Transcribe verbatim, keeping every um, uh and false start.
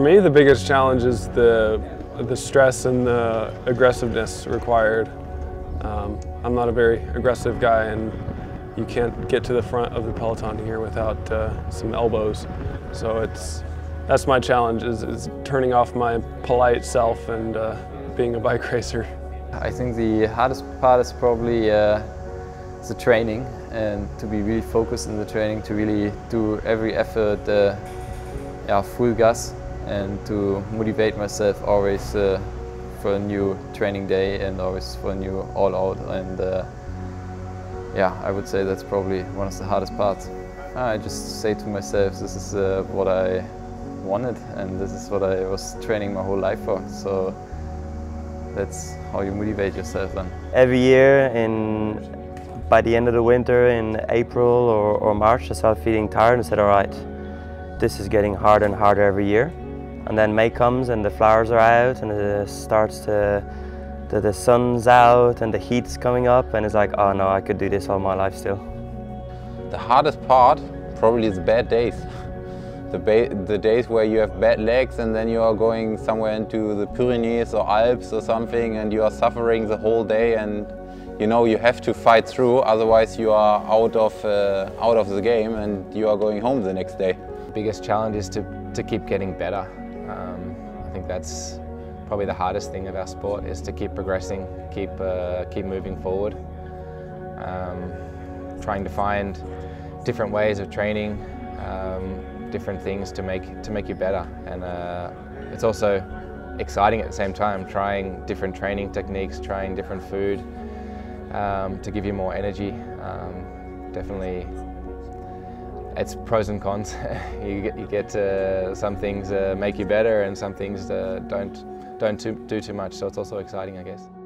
me, the biggest challenge is the, the stress and the aggressiveness required. Um, I'm not a very aggressive guy, and you can't get to the front of the peloton here without uh, some elbows. So it's, that's my challenge, is, is turning off my polite self and uh, being a bike racer. I think the hardest part is probably uh, the training, and to be really focused in the training, to really do every effort uh, yeah, full gas, and to motivate myself always uh, for a new training day and always for a new all out. And uh, yeah, I would say that's probably one of the hardest parts. I just say to myself, this is uh, what I wanted, and this is what I was training my whole life for. So that's how you motivate yourself then. Every year, in by the end of the winter, in April or, or March, I started feeling tired and said, all right, this is getting harder and harder every year. And then May comes and the flowers are out and it starts to, the, the sun's out and the heat's coming up, and it's like, oh no, I could do this all my life still. The hardest part probably is bad days. The, ba the days where you have bad legs and then you are going somewhere into the Pyrenees or Alps or something, and you are suffering the whole day, and you know you have to fight through, otherwise you are out of, uh, out of the game and you are going home the next day. The biggest challenge is to, to keep getting better. Um, I think that's probably the hardest thing of our sport, is to keep progressing, keep, uh, keep moving forward. Um, trying to find different ways of training, um, different things to make to make you better, and uh, it's also exciting at the same time, trying different training techniques, trying different food um, to give you more energy. Um, definitely, it's pros and cons. you get, you get uh, some things uh, make you better, and some things uh, don't don't too, do too much. So it's also exciting, I guess.